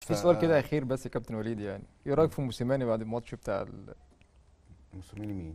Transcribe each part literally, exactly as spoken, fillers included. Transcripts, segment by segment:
في سؤال كده اخير بس يا كابتن وليد، يعني ايه رايك في موسيماني بعد الماتش بتاع ال... موسيماني مين؟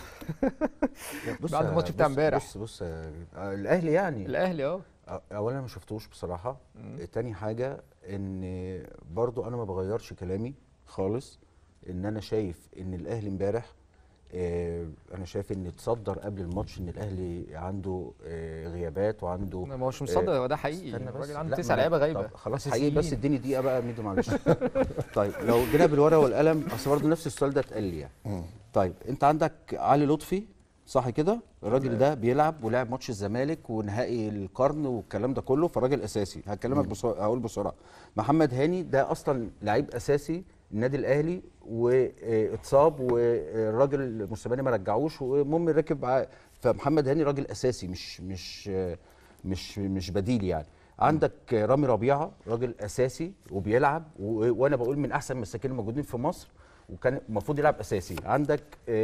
بعد الماتش بتاع امبارح. بص بص الاهلي يعني الاهلي اه اولا ما شفتوش بصراحه. تاني حاجه ان برضو انا ما بغيرش كلامي خالص، ان انا شايف ان الاهلي امبارح آه انا شايف ان اتصدر قبل الماتش ان الاهلي عنده آه غيابات وعنده ما هوش مصدر، هو ده حقيقي. الراجل عنده تسع لعيبه غايبه. خلاص حقيقي، بس اديني دقيقه بقى ميدو معلش. طيب لو جينا بالورقه والقلم، اصل برضه نفس السؤال ده اتقال لي يعني. طيب انت عندك علي لطفي صح كده؟ الراجل ده بيلعب ولعب ماتش الزمالك ونهائي القرن والكلام ده كله، فراجل اساسي. هكلمك بسرعه، هقول بسرعه. محمد هاني ده اصلا لعيب اساسي النادي الاهلي واتصاب والراجل موسيماني ما رجعوش، والمهم ركب. فمحمد هاني راجل اساسي مش مش مش مش بديل يعني. عندك رامي ربيعه راجل اساسي وبيلعب، وانا بقول من احسن المساكين الموجودين في مصر، وكان المفروض يلعب اساسي. عندك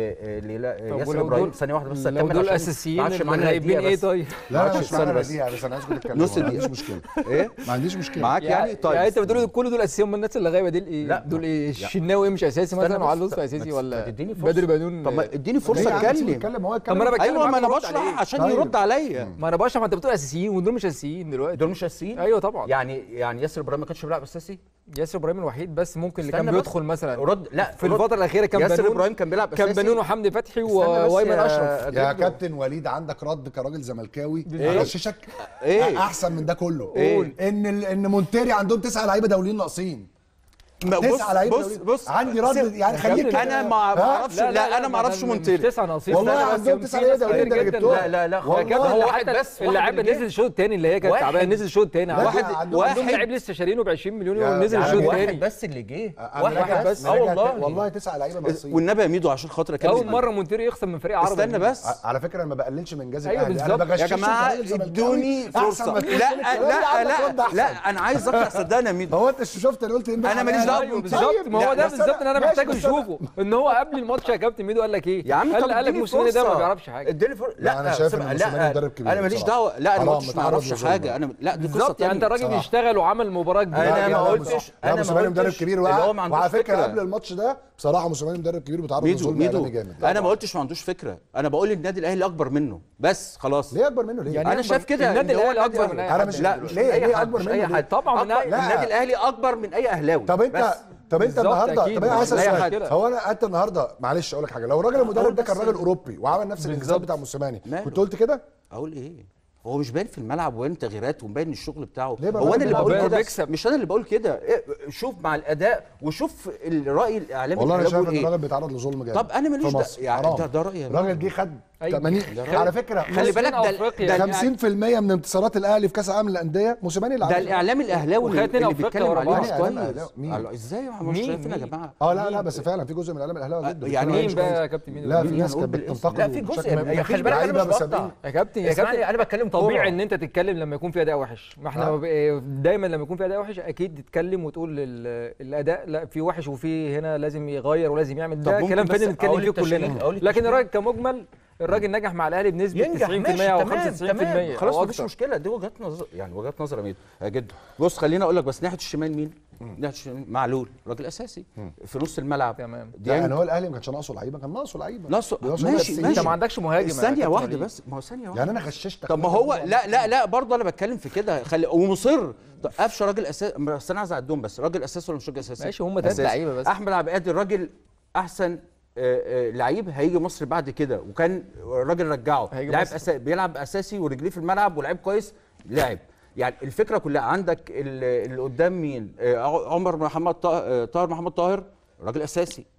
ياسر ابراهيم. ثانيه واحده بس اكمل. دول اساسيين الغايبين ايه طيب؟ لا مش معانا دي بس انا عايزكم تتكلموا. نص دقيقه مش مشكله. ايه ما عنديش مشكله معاك يعني. طيب يعني انت بتقول كل دول اساسيين، هم الناس اللي غايبه دي ايه؟ لا دول ايه؟ الشناوي مش اساسي مثلا وعلي لطفي اساسي ولا بدري بنون؟ طب ما اديني فرصه اتكلم. هو طب ما انا بتكلم. ايوه ما انا بشرح عشان يرد عليا. ما انا بشرح. ما انت بتقول اساسيين ودول مش اساسيين دلوقتي. دول مش اساسيين؟ ايوه طبعا. يعني يعني ياسر ابراهيم ما كانش بيلعب اساسي؟ ياسر ابراهيم الوحيد بس ممكن اللي كان بيدخل مثلا رد. لا في الفتره الاخيره كان ياسر ابراهيم كان بيلعب اساسي، كان بنون وحمدي فتحي وايمن اشرف. يا كابتن وليد عندك رد كراجل زملكاوي اغششك إيه؟ احسن من ده كله. إيه؟ ان ان مونتيري عندهم تسعه لعيبه دوليين ناقصين. تسعه لعيبه بص بص عندي رد يعني خليك. انا ما اعرفش. لا, لا انا ما اعرفش مونتيري. تسعه ناقصين والله عندهم تسعه لعيبه دوليين ده جبتهم. لا لا لا هو واحد بس. اللعيبه نزل الشوط الثاني اللي هي كانت تعبانه، نزل الشوط الثاني. واحد واحد لعيب لسه شارينه ب عشرين مليون ونزل الشوط الثاني. واحد بس اللي جه. واحد بس. اه والله والله تسعه لعيبه ناقصين. والنبي يا ميدو عشان خاطر اكلم. اول مره مونتيري يخسر من فريق عربي. استنى بس. على فكره انا ما بقللش من جاز الاهلي. الاهلي. انا بغششك يا جماعه ادوني فرصه. لا لا لا لا انا عايز اقرا. صدقني يا ميدو. هو انت شفت انا قلت انا ماليش دعوه بالظبط. ما هو ده بالظبط اللي انا محتاج اشوفه. ان هو قبل الماتش يا كابتن ميدو قال لك ايه؟ يا عم قال لك موسيماني ده ما بيعرفش حاجه. اديني فرصه. لا انا شايف ان موسيماني مدرب كبير. انا ماليش دعوه. لا انا ما قلتش ما اعرفش حاجه. انا لا دي قصه يعني انت راجل بيشتغل وعمل مباراه كبيره. انا ما قلتش. انا موسيماني مدرب كبير. وعلى فكره قبل الماتش ده بصراحه موسيماني مدرب كبير بيتعرض لظلم اعلامي جامد. انا ما قلتش ما عندوش فكره. انا بقول النادي الاهلي اكبر منه بس خلاص. ليه اكبر منه؟ ليه؟ يعني انا شايف كده. النادي الاهلي اكبر من اي انا مش. لا ليه ليه اكبر منه؟ اي حد طبعا. النادي الاهلي اكبر من اي اهلاوي. طب انت طب انت النهارده طب انا عايز اسال سؤال. هو انا انت النهارده معلش اقول لك حاجه، لو الراجل المدرب ده كان راجل اوروبي وعمل نفس الانجازات بتاع موسيماني كنت قلت كده؟ اقول ايه؟ هو مش باين في الملعب وين تغييرات ومبين الشغل بتاعه. هو انا اللي بقول كده؟ بيكسب. مش انا اللي بقول كده. شوف مع الاداء وشوف الراي الاعلامي. والله انا شايف ان الراجل بيتعرض لظلم جامد. طب انا ماليش دعوه يعني. ده, ده رايي. الراجل جه خد ثمانين على فكره. خلي بالك ده خمسين في المية من انتصارات الاهلي في كاس العالم للانديه موسيماني اللي ده الاعلام الاهلاوي اللي بيتكلم عليه مش كويس. ازاي مش شايفين يا جماعه؟ اه لا لا بس فعلا في جزء من الاعلام الاهلاوي جدا. يعني مين بقى يا كابتن مين؟ لا في ناس كانت بتنتقد. لا في جزء. خلي بالك انا مش بقطع يا كابتن. يا كابتن انا بتكلم طبيعي ان انت تتكلم لما يكون في اداء وحش. ما احنا دايما لما يكون في اداء وحش اكيد تتكلم وتقول الاداء لا في وحش وفي هنا لازم يغير ولازم يعمل. ده كلام فادي نتكلم فيه كلنا. لكن الراجل كمجمل الراجل نجح مع الاهلي بنسبه تسعين في المية او خمسة وتسعين في المية. خلاص مفيش مشكله. دي وجهات نظر يعني وجهات نظر يا ميدو جد. بص خليني اقول لك بس ناحيه الشمال مين؟ ناحيه الشمال معلول راجل اساسي في نص الملعب. تمام. يعني هو الاهلي ما كانش ناقصه لعيبه، كان ناقصه لعيبه. ناقصه ماشي ماشي. انت ما عندكش مهاجم. ثانيه واحده بس. ما هو ثانيه واحده. يعني انا غششتك. طب ما هو لا لا لا برضه انا بتكلم في كده. خلي ومصر. قفشه راجل اساسي. بس انا عايز اعدهم بس. راجل اساسي ولا مش راجل اساسي؟ ماشي هم ثلاث لعيبه بس. احمد عبد القادر راجل احسن لعيب هيجي مصر بعد كده، وكان الراجل رجعه لاعب أسا... بيلعب اساسي ورجليه في الملعب ولعيب كويس لعب. يعني الفكره كلها عندك اللي قدام مين؟ عمر محمد طاهر محمد طاهر راجل اساسي